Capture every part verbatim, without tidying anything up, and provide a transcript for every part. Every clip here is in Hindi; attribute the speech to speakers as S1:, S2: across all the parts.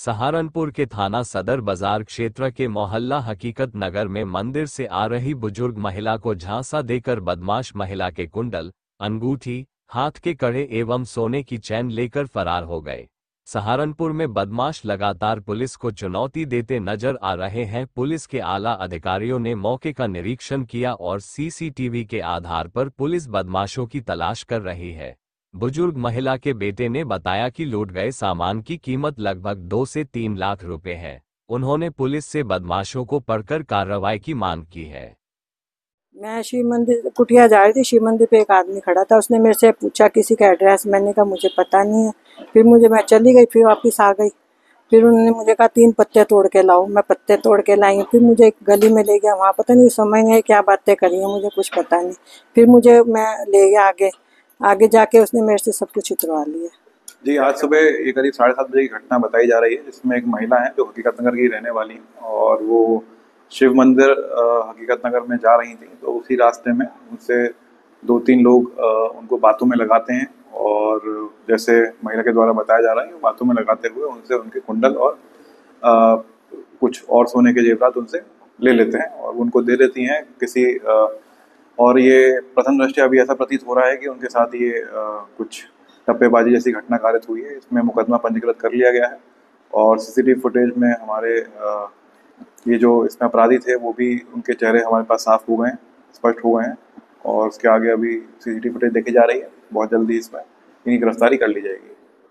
S1: सहारनपुर के थाना सदर बाजार क्षेत्र के मोहल्ला हकीकत नगर में मंदिर से आ रही बुजुर्ग महिला को झांसा देकर बदमाश महिला के कुंडल, अंगूठी, हाथ के कड़े एवं सोने की चैन लेकर फरार हो गए। सहारनपुर में बदमाश लगातार पुलिस को चुनौती देते नजर आ रहे हैं। पुलिस के आला अधिकारियों ने मौके का निरीक्षण किया और सीसीटीवी के आधार पर पुलिस बदमाशों की तलाश कर रही है। बुजुर्ग महिला के बेटे ने बताया कि लूट गए सामान की कीमत लगभग दो से तीन लाख रुपए है। उन्होंने पुलिस से बदमाशों को पकड़कर कार्रवाई की मांग की है।
S2: मैं शिव मंदिर कुटिया जा रही थी। शिव मंदिर पे एक आदमी खड़ा था, उसने मेरे से पूछा किसी का एड्रेस। मैंने कहा मुझे पता नहीं है। फिर मुझे मैं चली गई, फिर वापस आ गई। फिर उन्होंने मुझे कहा तीन पत्ते तोड़ के लाओ। मैं पत्ते तोड़ के लाई। फिर मुझे एक गली में ले गया, वहाँ पता नहीं समझ नहीं क्या बातें करी हैं, मुझे कुछ पता नहीं। फिर मुझे मैं ले गया आगे आगे जाके उसने मेरे से सब कुछ उतरवा लिया।
S3: जी, आज सुबह ये करीब साढ़े सात बजे की घटना बताई जा रही है, जिसमें एक महिला है जो हकीकत नगर की रहने वाली है और वो शिव मंदिर हकीकत नगर में जा रही थी। तो उसी रास्ते में उनसे दो तीन लोग उनको बातों में लगाते हैं और जैसे महिला के द्वारा बताया जा रहा है, बातों में लगाते हुए उनसे उनके कुंडल और आ, कुछ और सोने के जेवरात उनसे ले लेते हैं और उनको दे देती हैं किसी आ, और ये प्रथम दृष्टया अभी ऐसा प्रतीत हो रहा है कि उनके साथ ये आ, कुछ टप्पेबाजी जैसी घटना कारित हुई है। इसमें मुकदमा पंजीकृत कर लिया गया है और सीसीटीवी फुटेज में हमारे आ, ये जो इसमें अपराधी थे वो भी उनके चेहरे हमारे पास साफ हो गए हैं, स्पष्ट हो गए हैं और उसके आगे अभी सीसीटीवी फुटेज देखी जा रही है। बहुत जल्दी इसमें इनकी गिरफ्तारी कर ली जाएगी।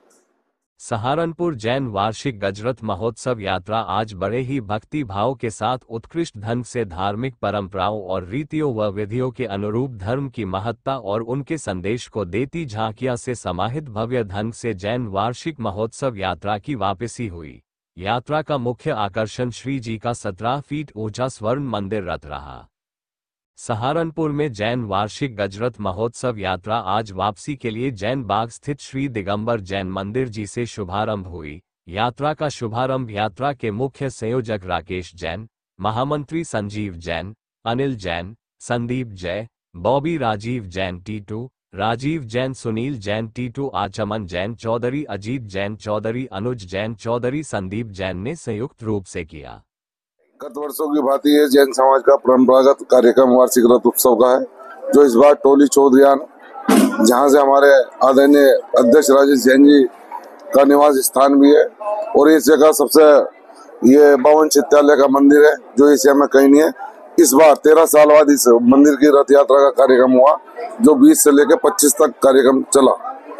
S1: सहारनपुर जैन वार्षिक गजरथ महोत्सव यात्रा आज बड़े ही भक्ति भाव के साथ उत्कृष्ट ढंग से धार्मिक परंपराओं और रीतियों व विधियों के अनुरूप धर्म की महत्ता और उनके संदेश को देती झांकियां से समाहित भव्य ढंग से जैन वार्षिक महोत्सव यात्रा की वापसी हुई। यात्रा का मुख्य आकर्षण श्री जी का सत्रह फीट ऊंचा स्वर्ण मंदिर रथ रहा। सहारनपुर में जैन वार्षिक गजरथ महोत्सव यात्रा आज वापसी के लिए जैन बाग स्थित श्री दिगंबर जैन मंदिर जी से शुभारंभ हुई। यात्रा का शुभारंभ यात्रा के मुख्य संयोजक राकेश जैन, महामंत्री संजीव जैन, अनिल जैन, संदीप जय, बॉबी राजीव जैन टीटू, राजीव जैन, सुनील जैन टीटू, आचमन जैन चौधरी, अजीत जैन चौधरी, अनुज जैन चौधरी, संदीप जैन ने संयुक्त रूप से किया।
S4: गत वर्षों की भांति ये जैन समाज का परंपरागत कार्यक्रम वार्षिक रथ उत्सव का है, जो इस बार टोली चौधरियान, जहां से हमारे आदरणीय अध्यक्ष राजेश जैन जी का निवास स्थान भी है और इस जगह सबसे ये बावन चित्तालय का मंदिर है जो एशिया में कहीं नहीं है। इस बार तेरह साल बाद इस मंदिर की रथ यात्रा का कार्यक्रम हुआ, जो बीस से लेकर पच्चीस तक कार्यक्रम चला।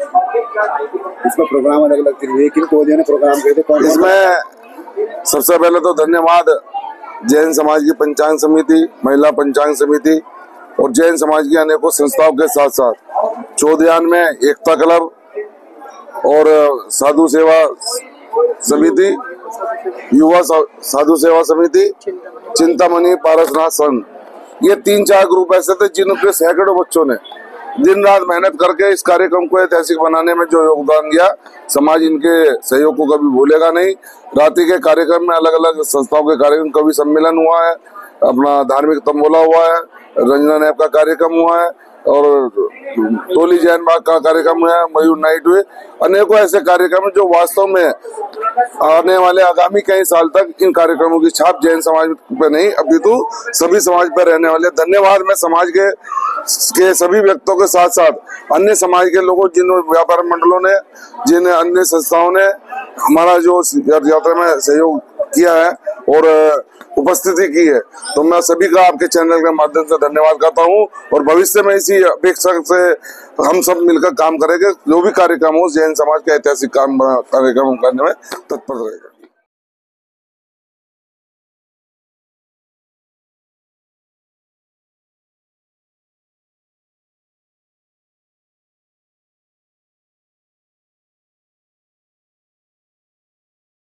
S5: इसका प्रोग्राम अलग अलग थे, लेकिन ने प्रोग्राम किए थे।
S4: इसमें सबसे पहले तो धन्यवाद जैन समाज की पंचांग समिति, महिला पंचांग समिति और जैन समाज की अनेकों संस्थाओं के साथ साथ चौधरियान में एकता क्लब और साधु सेवा समिति, युवा साधु सेवा समिति, चिंतामणि पारसनाथ संघ, ये तीन चार ग्रुप ऐसे थे जिनके सैकड़ों बच्चों ने दिन रात मेहनत करके इस कार्यक्रम को ऐतिहासिक बनाने में जो योगदान दिया, समाज इनके सहयोग को कभी भूलेगा नहीं। रात्रि के कार्यक्रम में अलग अलग संस्थाओं के कार्यक्रम, कवि सम्मेलन हुआ है, अपना धार्मिक तंबोला हुआ है, रंजना नैप का कार्यक्रम हुआ है और टोली जैन बाग का कार्यक्रम हुआ है, मयूर नाइट हुए, अनेकों ऐसे कार्यक्रम जो वास्तव में आने वाले आगामी कई साल तक इन कार्यक्रमों की छाप जैन समाज पे नहीं अपितु सभी समाज पर रहने वाले। धन्यवाद मैं समाज के के सभी व्यक्तियों के साथ साथ अन्य समाज के लोगों, जिन व्यापार मंडलों ने, जिन अन्य संस्थाओं ने हमारा जो यात्रा में सहयोग किया है और उपस्थिति की है, तो मैं सभी का आपके चैनल के माध्यम से धन्यवाद करता हूं और भविष्य में इसी अपेक्षा से हम सब मिलकर काम करेंगे। जो भी कार्यक्रम हो जैन समाज के ऐतिहासिक काम कार्यक्रम करने में तत्पर रहेगा।